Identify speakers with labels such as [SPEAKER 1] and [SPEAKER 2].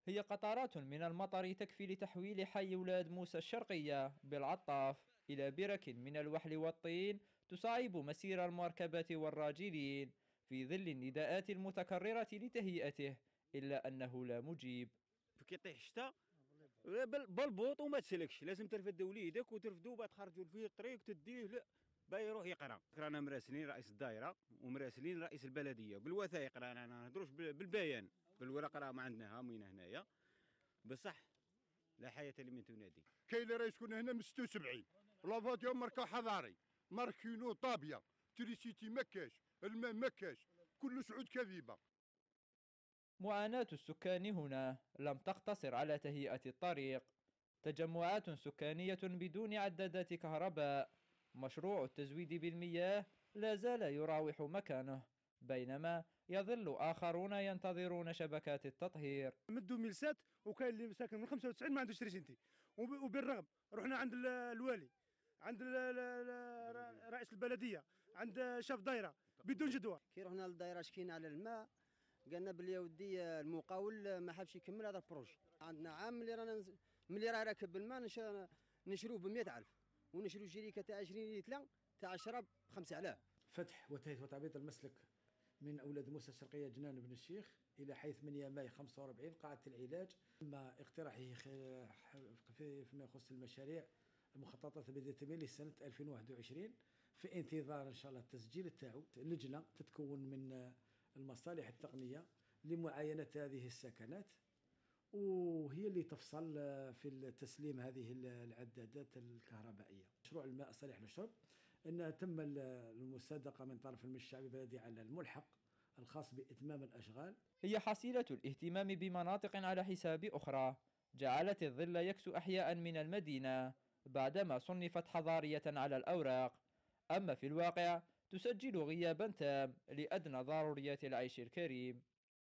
[SPEAKER 1] هي قطرات من المطر تكفي لتحويل حي ولاد موسى الشرقية بالعطاف إلى برك من الوحل والطين تصعب مسير المركبات والراجلين في ظل النداءات المتكررة لتهيئته، إلا أنه لا مجيب.
[SPEAKER 2] كي يطيح الشتاء بالبوط وما تسلكش، لازم ترفد وليدك وترفدوا بعد تخرجوا فيه الطريق تديه لا با يروح يقرا. رانا مراسلين رئيس الدائره ومراسلين رئيس البلديه بالوثائق، رانا ما نهضروش بالبيان، بالورق راه ما عندنا هامين هنايا بصح لا حياه لمن تنادي.
[SPEAKER 3] كاين اللي راه يسكن هنا من 76 لافاتيو ماركا حضاري ماركينو طابيه تريسيتي ما كاش الماء ما كاش كل سعود كذبه.
[SPEAKER 1] معاناة السكان هنا لم تقتصر على تهيئة الطريق، تجمعات سكانية بدون عدادات كهرباء، مشروع التزويد بالمياه لا زال يراوح مكانه، بينما يظل آخرون ينتظرون شبكات التطهير.
[SPEAKER 4] من 2007 وكاين اللي ساكن من 95 ما عندوش ريسنتي، وبالرغم رحنا عند الوالي، عند رئيس البلديه، عند شاف دايره بدون جدوى.
[SPEAKER 5] كي رحنا للدايره شكينا على الماء قالنا بلي يا ودي المقاول ما حبش يكمل هذا البروجي. عندنا عام ملي راه راكب الماء نشروه ب 100,000 ونشرو جريكه تاع 20 لتر تاع الشراب ب 5000.
[SPEAKER 6] فتح وتهيئة وتعبيط المسلك من أولاد موسى الشرقية جنان بن الشيخ إلى حي 8 ماي 45 قاعة العلاج، ثم اقتراحه فيما يخص المشاريع المخططة بالتنمية لسنة 2021 في انتظار إن شاء الله التسجيل تاعو. لجنة تتكون من المصالح التقنية لمعاينة هذه السكنات، وهي اللي تفصل في تسليم هذه العدادات الكهربائية. مشروع الماء صالح للشرب أن تم المصادقة من طرف المجلس الشعبي البلدي على الملحق الخاص بإتمام الأشغال.
[SPEAKER 1] هي حصيلة الاهتمام بمناطق على حساب أخرى جعلت الظل يكسو أحياء من المدينة بعدما صنفت حضارية على الأوراق، أما في الواقع تسجل غيابا تام لأدنى ضروريات العيش الكريم.